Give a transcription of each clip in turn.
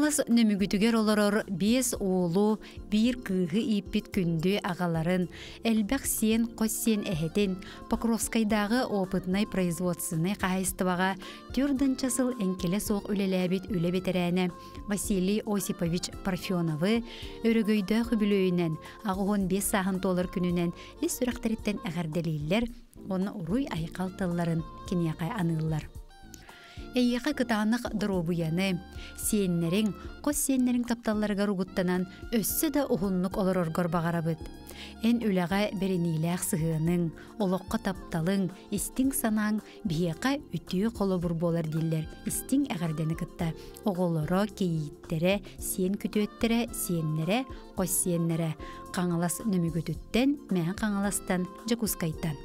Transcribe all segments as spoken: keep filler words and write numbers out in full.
Каңалас нөмүгүтүгер олорор бес оолу бир кыыгы иппит күндү агаларын элбэх сиен қоссиен эхетин Покровскайдагы опытный производственный кайыстыбага түрдүнчө сыл энкеле соох үлелебит үле бетерәне Василий Осипович Парфеновы өрөгөйдө хүбүлөйүнен агуон бес саахын толар күнүнен ис сүрөктериттен агарделииллер оны уруй айкалтылларын киниякай аныллар. Эйяқа кытаанық дробуяны, сиеннерин, қос сиеннерин тапталларга ругуттанан өссө да ухуннук олор оргор багарабыт. Эн үләгә берениләк сыгының, олоққа тапталың, истиң санаң, бияқа үтіі қолы бұр болар диллер, истиң әғардені кытта. Оғолоро, кейіттере, сиен күтөттері, сиеннере, қос сиеннере, қаңалас нөмігөтіттен, мән қаңаластан, жакускайтан.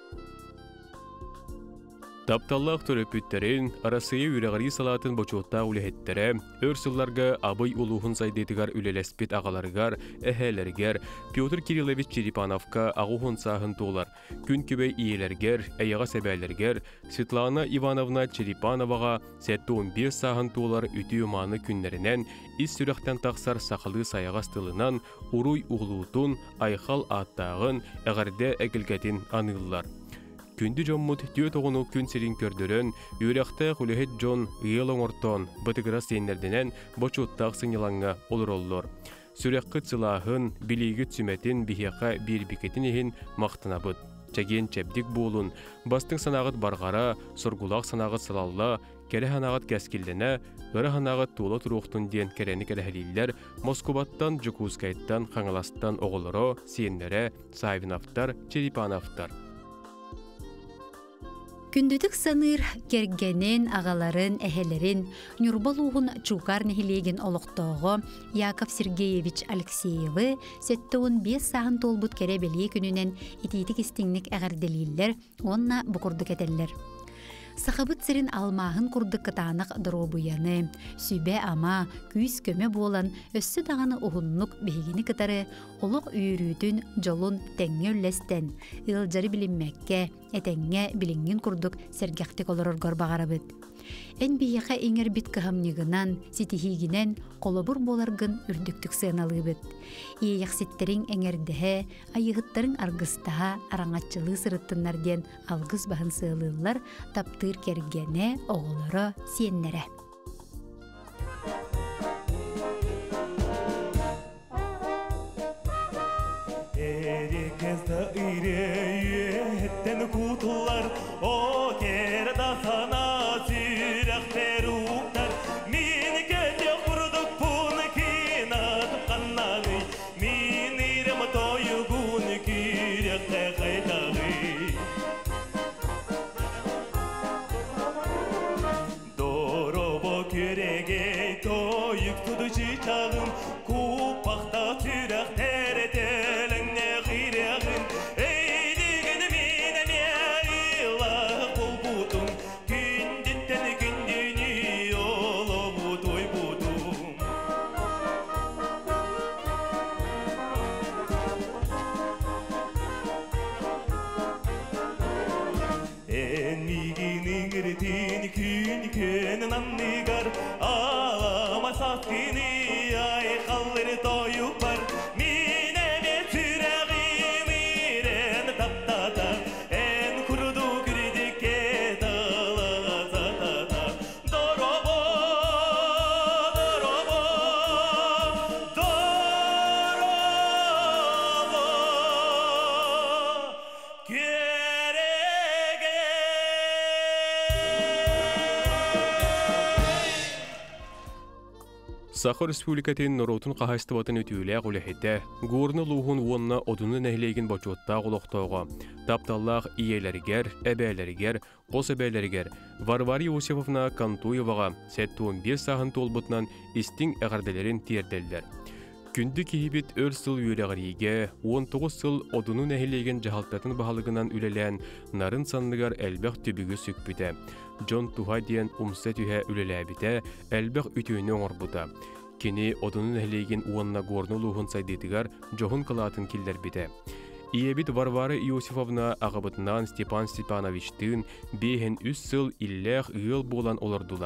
Тапталлах төрөпүттерин арасыйы үрәгәри салатын бочотта үләһеттере, өрсылларга абый улуһун сайдетигар үлелеспит агаларгар, әһәләргәр, Петр Кириллович Черепановка агуһун саһын тулар. Күн күбәй иеләргәр, әйәгә сәбәләргәр, Светлана Ивановна Черепановага сәттә бир саһын тулар үтү маны күннәреннән ис сүрәктән тақсар сақылы саяга стылынан уруй углутун айхал аттагын әгәрдә әгелгәтин аныллар. Күнді жоммут түйет оғыну күн сирин көрдірін, үйрәқті құлығет жон ұйылың ортон, бұтығыра сенлерденен бочуттақ сыңылаңға олыр олыр. Сүрәққыт сылағын, білейгіт сүметін бихеқа бір бекетін ехін мақтына бұд. Чәген чәбдік болын, бастың санағыт барғара, сұргулақ санағыт сылалла, кәрі ханағыт кәскілдені, ғыры ханағыт туылы тұруқтың ден кәрәні кәрәхелілер, Москобаттан, Жукускайттан, Қаңаластан оғылыро, сиенлері, Савиновтар, Черепановтар. Күндүтүк саныр кергенен агаларын әһелерин Нюрбалуғын чукар нехилеген олықтоғы Яков Сергеевич Алексеевы сеттуын бес сағын толбут керебелие күнінен ититик истиңник әғарделииллер, онна бұқұрдық әтеллер. Сақабыт сирин алмағын күрдік кытанық дробуяны, сүбе ама, күйіс көмі болан, өссі дағаны ұғыннық бейгені кытары, олық үйрүтін жолын тәңе үллестен, ылжары білінмәкке, әтәңе білінген күрдік сәргәқтік олар орғар бағарабыд. Ән бейеқа еңер бит кығамнығынан, сетихигінен қолыбыр боларғын үрдіктік сыналыбыд. Ейяқсеттерін әңердіғе, айығыттарын арғыстаға араңатчылы сырыттынларден алғыз бағын сылылар таптыр кергене оғылары сиеннері. Әрекезді үйреттен құтылар, о керді сана сүйрәқтер ұқтар. Мен көте құрдық бұны кинатып қаннаны, мен ирім тойы бұны күректі қайтағы. Доробо көрегей тойық тұды житағым, құпақта түрәқтер етелің. Сахар Республикатын Норотун қағайстыватын өтіулі ғулехетті, ғорны луғын уонна одуны нәхілеген бачуатта ғолоқтауға, тапталлақ иелергер, әбәлергер, қос әбәлергер, Варвара Иосифовна Кантуеваға сәттуын бес сағын толбытынан истің әғарделерін тиерделдер. Күнді кейбет өр сыл үйрәғариге, он тоғыз сыл одуну нәхілеген жағалтатын бағалығынан үлелән нарын санныгар әлбәқ түбігі сүкпіті. Джон туға дейін умса түйе үлеләбіті әлбәқ үтіуіне оңырбыта. Кені одуну нәхілеген уанна горны луғын сайдетігар жоғын қылатын келдер біті. Иебит Варвара Иосифовна ағыбытынан Степан Степановичтың бейхен үс сыл илләқ ғыл болан олардылар.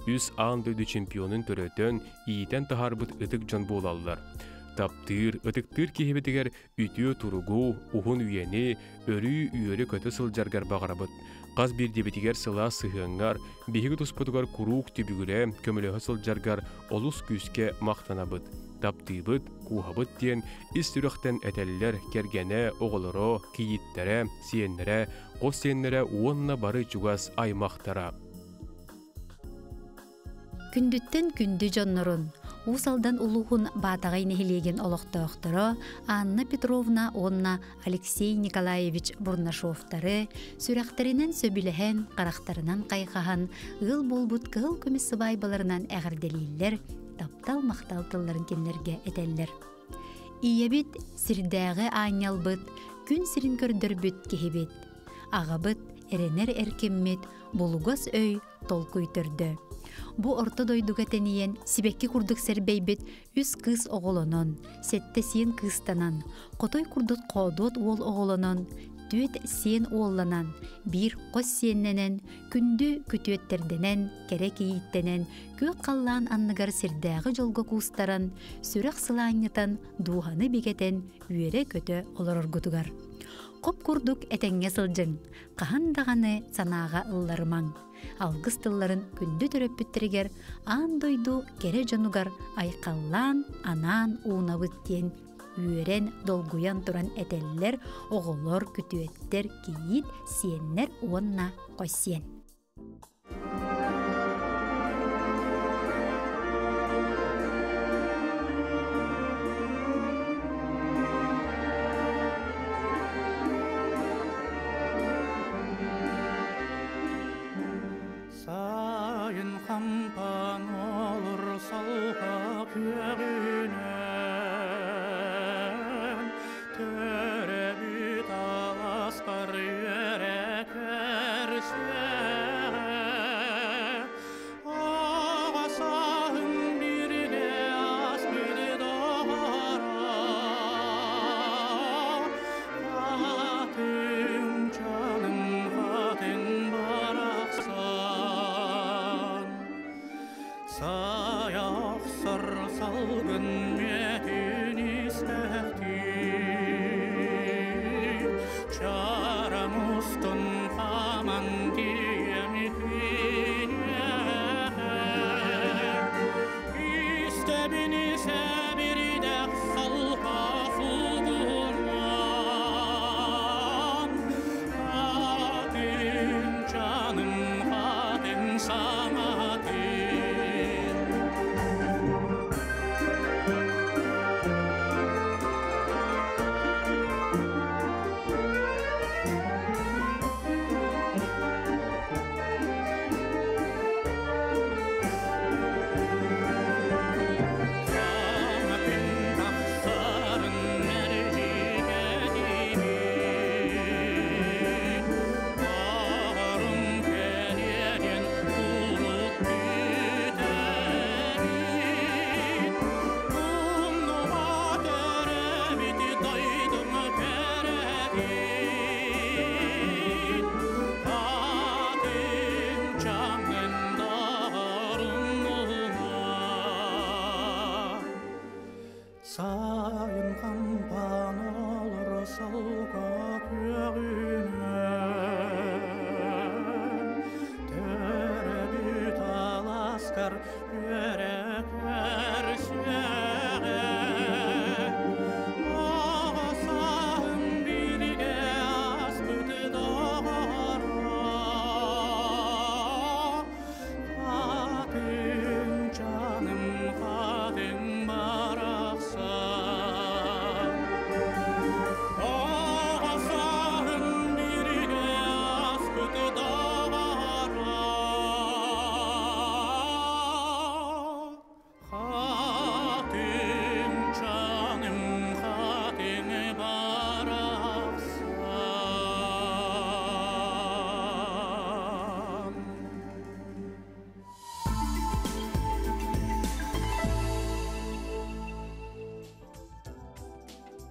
үс аан дөйді чемпионын төрөтөн иитен тахарбыт ытык жон болаллар. Таптыр, ытыктыр кихибетигер үтүө туругу, ухун үйени, өрү үйөрі көтө сылжаргар бағарабыт. Қаз бір дебетигер сыла сыхыңар, бейгі туспутугар курук түбігіле көмілі сылжаргар олус күске мақтанабыт. Таптыбыт, кухабыт ден, истүріқтен әтәлілер кергене, оғылыро, кииттері, сиенлері, қос сиенлері уонна бары чугас аймақтара. Күндүттен күнді жоннорун, усалдан улуғын батағай нехилеген олықтауқтыры Анна Петровна онна Алексей Николаевич Бурнашовтары сүрәқтерінен сөбіліхен, қарақтарынан қайқахан, ыл болбут кыл көмісі байбаларынан әғірделейлер, таптал мақтал тылларын кенлерге әтәллер. Иебит сирдәғі айнялбыт, күн сирин көрдірбіт кехебет. Ағабыт, әренер әркеммет, болугас өй толкуй түрді. Бу орто дойдуга тениен сибекки курдук сербейбит үс кыз оголонон, сетте сиен кызтанан, котой курдут кодот уол оголонон, түет сиен уолланан, бир кос сиенненен, күндү күтүеттерденен, керек ийиттенен, көк қаллаан анныгар сирдәғы жолго кустаран, сүрек сылааньытан, дууханы бигетен, үйере көтө олороргутугар. Коп курдук этеңге сылжың, қағандағаны санаға ылларымаң. Алгыс тылларын күнді төрөппүттерігер, аан дойду кере жонугар айқаллан, анан уунабыттен, үйерен долгуян туран этеллер, оғылор, күтүеттер, кейит, сиеннер уонна қосиен.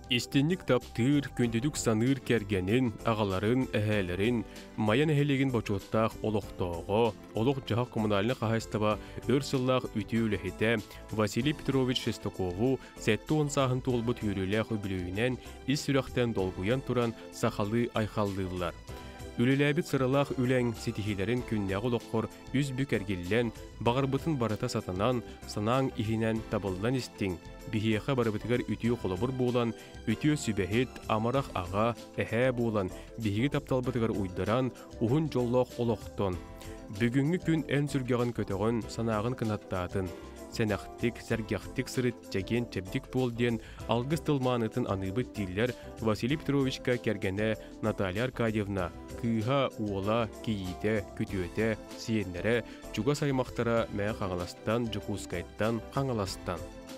İstinlik taptır, kündüdük sanır kergenin, ağaların, ähälerin, mayan ähälegin boçottaq oloqtoğu, oloq jaha kommunalini qahaystaba örsıllaq ütüylehite, Vasiliy Petrovich Shestokovu, setti onsahın tolbut yürüylək übülüyünen, is sürəxtən dolguyan turan saxalı ayxallılar. Ülelәbit sıralaq ülen sitihilerin künnəği oloqqor üz bükergillen, bağırbıtın barata satanan, sanang ihinen tabıldan istin, bihiyeqa barabıtıgar ütüyü qolabur buğulan, ütüyü sübehit, amaraq ağa, ähä buğulan, bihigi taptalbıtıgar uydaran, uhun jolloq oloqton. Bugünkü gün en sürgağın kötöğün, sanağın kınattadın. Senaqtik, sergaqtik sırıt, çegen çebdik bol diyen algыс tılmanıtın anıbıt diller Vasiliy Petrovichka kergene Natalya Arkadiyevna, kıha uola, kiyite, kütüete, siyenlere, çuga saymaqtara məə qangalastan, Jukuskayttan, qangalastan.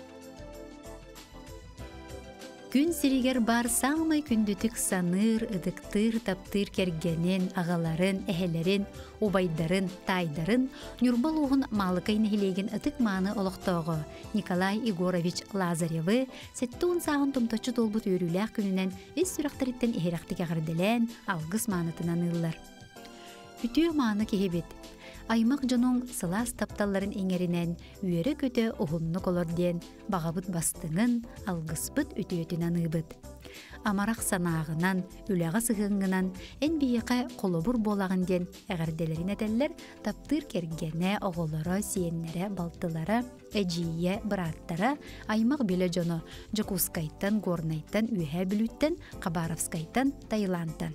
Күн сиригер бар саңмай күндүтүк саныр, ыдыктыр, таптыр кергенен, ағаларын, әһелерин, убайдарын, тайдарын, Нюрбал уғын малыкайны хилеген ытык маны олықтоғы Николай Егорович Лазаревы сеттуын сағын тумточу толбут өрүләк күнінен ес сүрақтарыттен эхерақтык ағырдылен алгыс манытынан ыллар. Үтүү маны кехебет. Аймақ жонуң сылас тапталларын эңеринен үйері көтө оғыннық олар ден бағабыт бастыңын алгыспыт үтіөтін аныбыт. Амарақ санағынан, үләға сығыңынан, ән бейеқі қолыбыр болағын ден әғірделерін әтәлілер таптыр кергене оғылары, сиеннері, балтылары, әжие, бұраттары, аймақ белі жоны Жокускайттан, Горнайттан, Үйе Бүліттен, Қабаровскайттан, Таиландтан.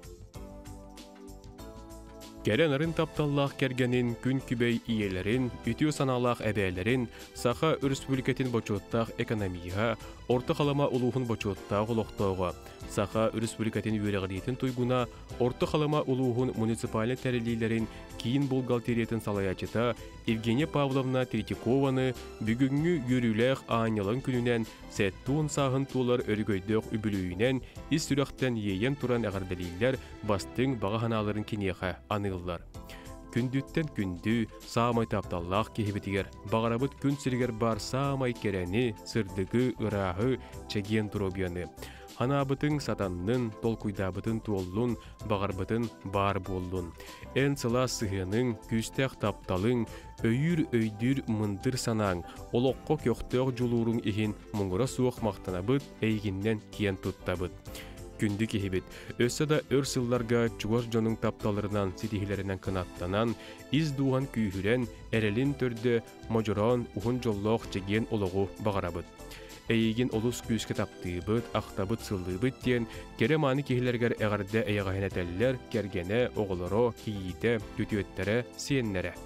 Керенарын тапталлақ кергенин күн күбей иелерин, ütü саналақ әбәлерин, саха республикатын бочоттақ экономияға, орта қалама улуғын бочоттақ олықтауға, саха республикатын өріғілетін туйгуна, орта қалама улуғын муниципален тәрелейлерин кейін бұлгалтеретін салаячыта Евгения Павловна Третьякованы бүгінгі юрюләқ анялын күнінен сәттуын сағын тулар өргөйдіқ үбілуінен ис сүрәқтен ейен туран әғардалейлер бастың бағаханаларын кенеға анылылар. Күндүттен күнді саамай тапталлақ кехебетігер, бағарабыт күн сіргер бар саамай керәні, сырдығы, ырағы, чәген тұробияны. Ханабытың сатанның, толкуйдабытың туоллун, бағарбытың бар боллун. Ән сыла сығының, күстәқ тапталың, өйір өйдір мындыр санаң, олоққа көқтеғ жолуырың ехін мұңғыра суық мақтанабыт, әйгіннен киен тұттабыт. Күнді кехебет, өсі да өр сылларға чуғар жоның тапталырынан сетихилерінен кынаттанан, из дуған күйірен, әрелін түрді мажыран ұғын жоллоқ чеген олығы бағарабыт. Әйеген олыс күйіске таптыбыт, ақтабыт сыллыбыт ден, кере маны кехілергер әғарды әйғахын әтәлілер, кергене, оғылыро, киейте, күтіөттері, сиеннері.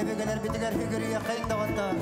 Hügeler bitiler hügürüye kayın dağıtta.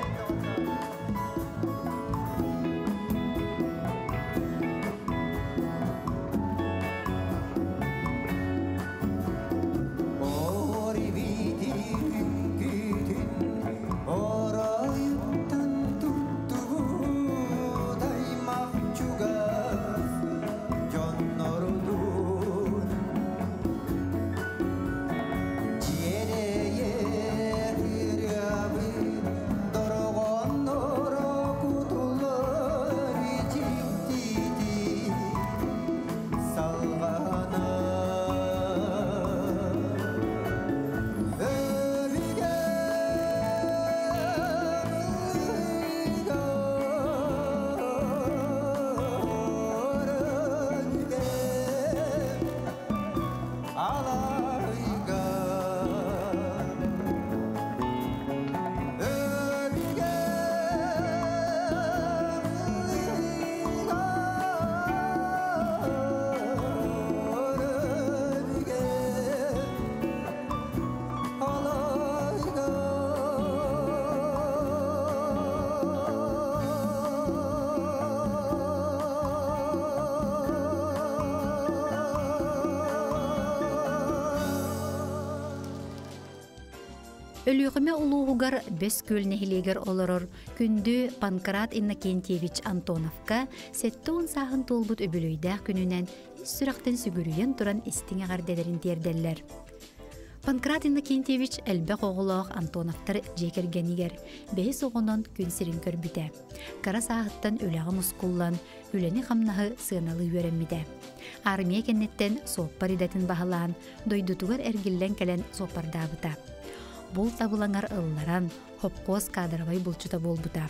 Өлüғіме ұлуғығар бес көл нехилегер олорор күнді Панкрат Иннокентьевич Антоновка сетті он сағын толбут өбілөйдәқ күнінен сүрақтен сүгірүйен тұран істің ағарделерін терделлер. Панкрат Иннокентьевич әлбәқ оғылақ Антоновтар жекергенігер, бейс оғынан күн сирин көрбіті. Кара сағыттан өліға мұскуллан, өлені қамнағы сығыналы үйерімміді. Армия кеннеттен соппар идетін бағылан, дойдутуғар әргіллен кәлен соппардабыта. Бұл табылаңар ылларан, хопқоз кадырвай бұлчыта болбыта.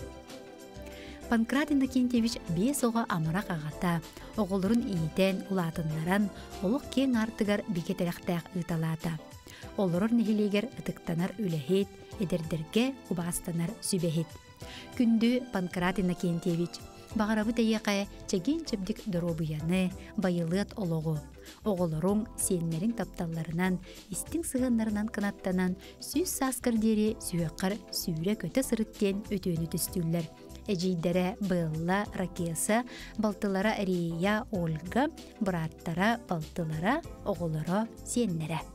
Панкрат Иннокентьевич бес оға амырақ ағата, оғылырын иетен, ұлатынларан, олық кен артығар бекетеліқтәқ ұталата. Олырыр нехилегер ұтықтанар үләхет, едердерге ұбағастанар сүбәхет. Күнді Панкрат Иннокентьевич бағарабы тәйеқай чәген чәбдік дұробыяны, байылыат олығы. Оғылырың сенлерін тапталарынан, істің сығынларынан қанаттанан, сүз саскардері сүйеққар сүйре көті сырыттен өтөні түстілер. Әжейдері Белла, Ракеса, балтылара Рия, Ольга, бұраттара, балтылара, оғылыра сенлері.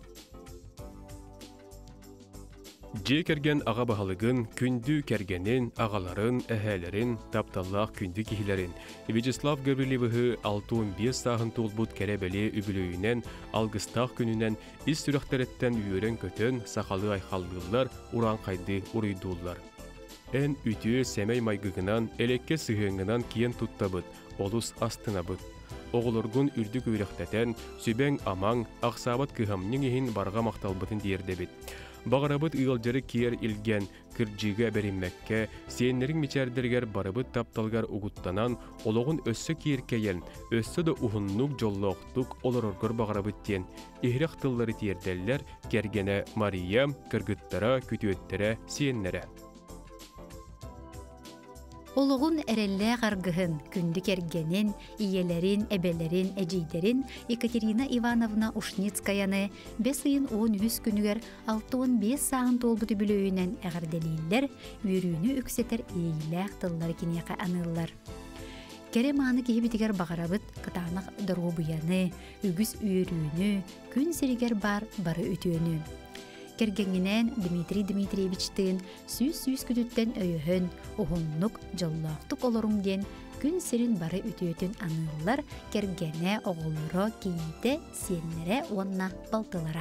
Же керген аға бағалығын, күнді кергенін, ағаларын, әхәлерін, тапталлақ күнді кихилерін. Вячеслав Гаврилевығы алты он бес сағын толбут кәрәбәлі үбілөйінен, алғыстақ күнінен, із сүрәқтәреттен үйерен көтін, сақалы айқалдылар, уран қайды урыйдулар. Ән үті сәмәй майгығынан, әлекке сығыңынан киен тұттабыд, олыс астынабыд. Оғылырғын үрдік үйректәтен, сөбәң амаң, ақсабат кығамның ехін барға мақталбытын дейірдебет. Бағарабыт ұйылжары киер илген, кірджігі бәріммәкке, сенлерін мечәрдергер барабыт тапталгар ұғыттанан, олығын өссі киеркейен, өссі да ұғыннук жоллоқтук олырыргыр бағарабыттен. Ихрек тыллары тиерделлер, кергене Мария, кіргіттара, күтіөттері, сенлері. Олығын әреллә қарғығын, күнді кергенін, иелерін, әбелерін, әжейдерін Екатерина Ивановна Ушницкаяны бес айын он үз күнігер алты он бес сағын толбыты білөйінен әғарделейлер, үйрүйіні үксетер ейләқ тыллар кенеқа анылар. Кәрі маны кейбітігер бағарабыт қытанық дұрғыбыяны, үгіз үйрүйіні, күн серігер бар бары өтөні. Кергенінен Дмитрий Дмитриевичтің сүйіз-сүйіз күтіттен өйіхін, оғынлық жоллақтық олырыңден күн серін бары өтөтін анылар кергене оғылыры кейді сенлері онна балтылара.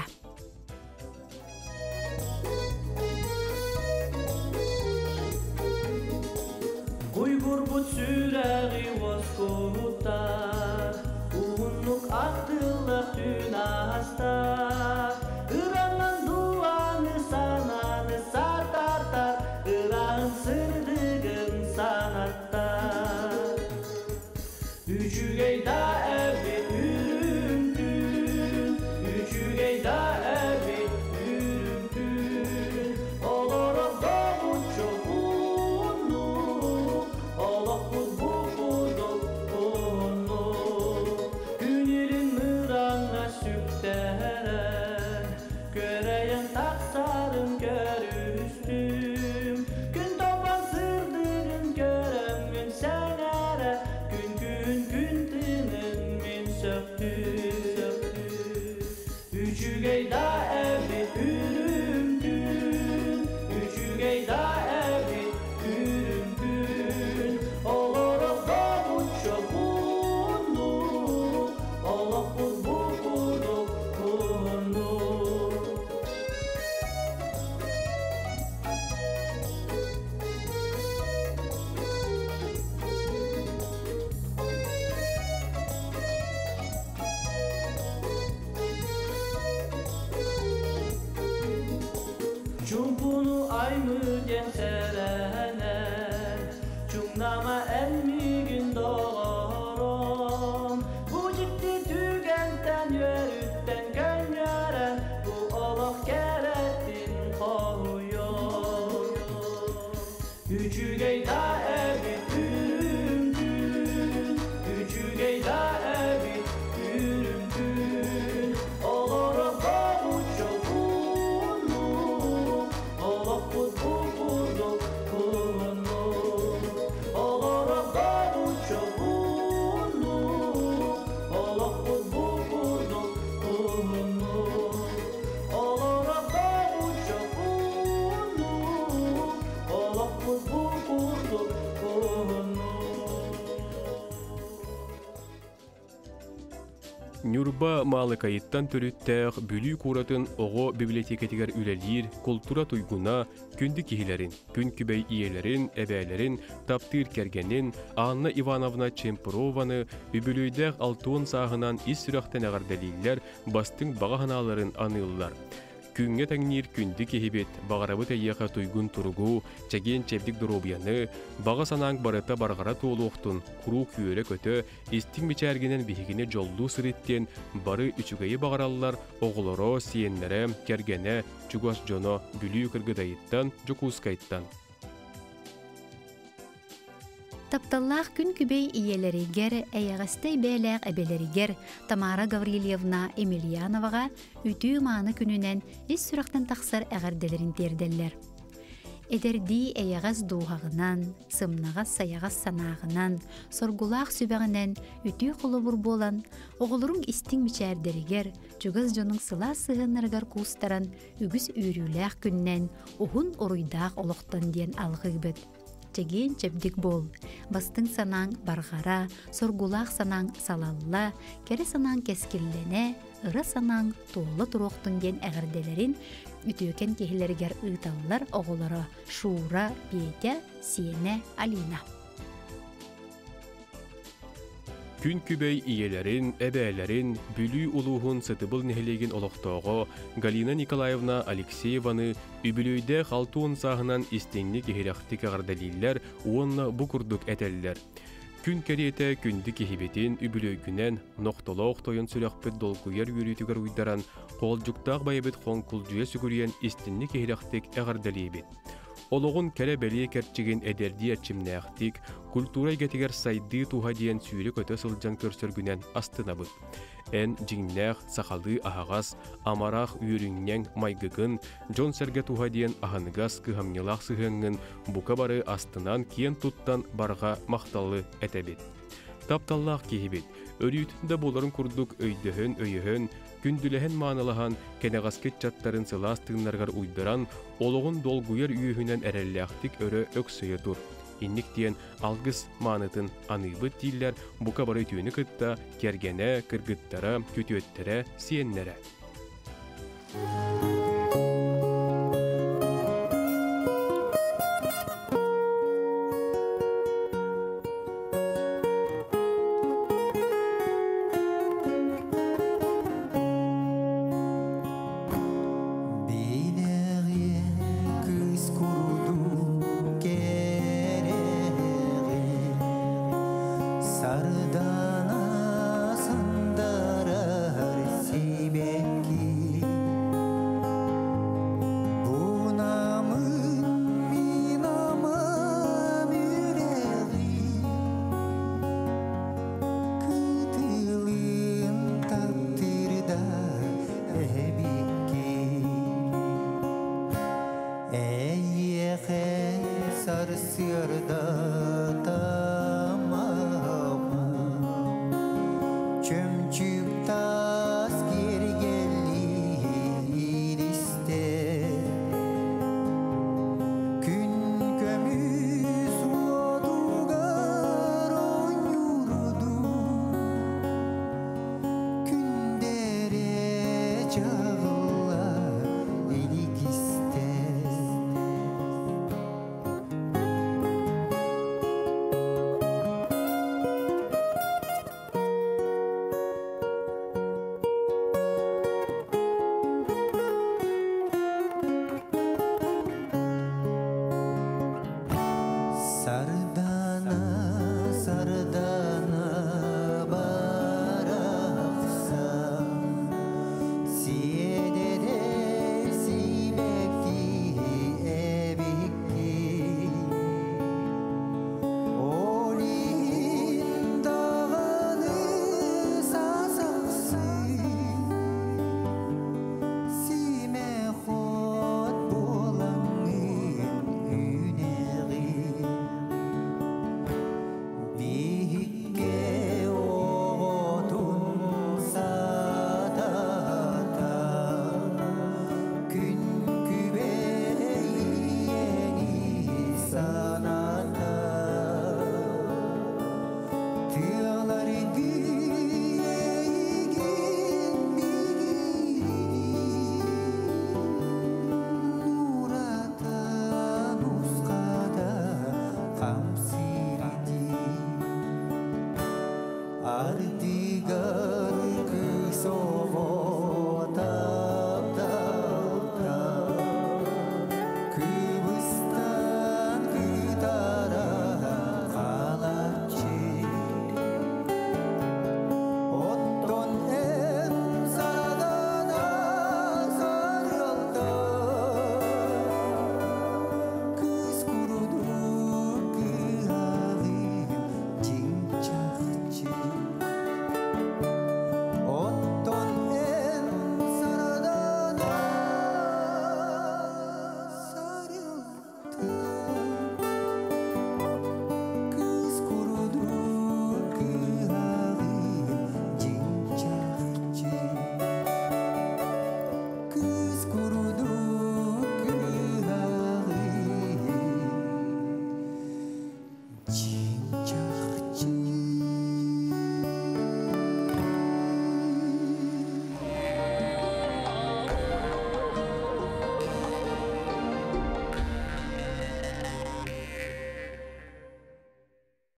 Uygur bu sürəği vaskutlar, uğunluk aktılıq tün astar. Iranın duanı sananı sartartar, Iran sırdığın sanattar. Üçügeyda evet ürüntün, üçügeyda evet ürüntün. Olorok doğut çoğunluk, olokut bufuduk unluk. Günlerin mırağına süktere, göreyen taksarın görür. Üçügeyda evi ürümpün, üçügeyda evi ürümpün. Olarak da uçak buldu, Allah buldu buldu buldu. Cumpunu aymıgen serener, Cumnama elmigin doğaran. Bu ciddi tügenten yörütten gönyeren, Bu Allah gerettin koyuyor. Üçügeyda evi ürümpün, Üçügeyda evi ürümpün. Olarak da uçak buldu, Allah buldu buldu buldu. Olarak da uçak buldu, Allah buldu buldu buldu. Olarak da uçak buldu, Allah buldu buldu buldu. Нюрба малы кайыттан төрүттәк бүлүй куратын ого библиотекетигер үлелир, культура туйгуна, күнді кихилерин, күн күбей иелерин, эбәлерин, таптыр кергенин, Анна Ивановна Чемпурованы үбүлүйдәк алтуын сағынан ис сүрәқтен ағарделилер, бастың бағаханаларын анылылар. Күнге тәңнир күнді кехибет, бағарабыт әйеға туйгун туругу, чәген чәбдік дұробияны, баға санаң барыта барғара туолуқтын, құру күйері көті, истің мечәргенен бігіне жолду сырыттен, бары үчігейі бағаралылар, оғылыро, сиенлері, кергене, чугас жоно, бүлі кіргідайыттан, жукускайттан. Тапталлах күн күбей иелеригер, әйәғістэй бәләқ әбелеригер Тамара Гаврилевна Емельяноваға үтүү мааны күнінен ес сүрақтан тақсар әғарделерін терделлер. Эдерди әйәғіз дуғағынан, сымнағыз саяғыз санағынан, соргулақ сүбәғінен үтүү қолы бұр болан, оғылырың істің мүчәрдерігер, жүгіз жоның сыла сығынырғар кустаран үгіз үйріләқ күннен ұғын ұруйдақ олықтан ден алғы бід. Чеген чепдик бол. Бастың санаң барғара, соргулақ санаң салалла, кері санаң кескіллене, ыры санаң толы тұроқтың ден әғірделерін үтөкен кехілергер ұйталылар оғылары Шура, Петя, Сиене, Алина. Күн күбей иелерин, әбәлерин, бүлүй улуғын сытыбыл нехелеген олықтоғы Галина Николаевна Алексееваны үбілүйді қалтуын сағынан истеңні кехерақтік ағардалилер уонна бұқырдық әтәлілер. Күн кәреті күнді кехебетін үбілүйгінен ноқтолоқ тойын сүрәқпет долгуер үйретігер ұйдаран қолжуқтақ байыбет қонқұл жүйе сүгірген истіңні кехерақтік ағардалейбет. Олоғын кәрі бәле кәртчеген әдерді әтчімнәқтік, культура гетигер сайды туға дейін сүйрі көті сылжан көрсіргінен астына бұд. Ән жиңнәқ, сақалы ағағас, амарақ үйріңнен майгығын, жон сәрге туға дейін ағаныгас кығамнелақ сығыңын бұқа бары астынан кен тұттан барға мақталы әтәбет. Тапталлақ кейбет, өрүйтінде боларын күрдік өйдіхін өйіхін, күнділіхін маңылахан кәнеғаскет чаттарын сыластығынларғар ұйдыран, олығын долгуер үйіхінен әрәлләқтік өрі өксүйі тұр. Инник дейін алғыз маңытын аныбыт дейлер бұқа бары түйіні күтті кергене, кіргіттара, көтөттері, сиеннері.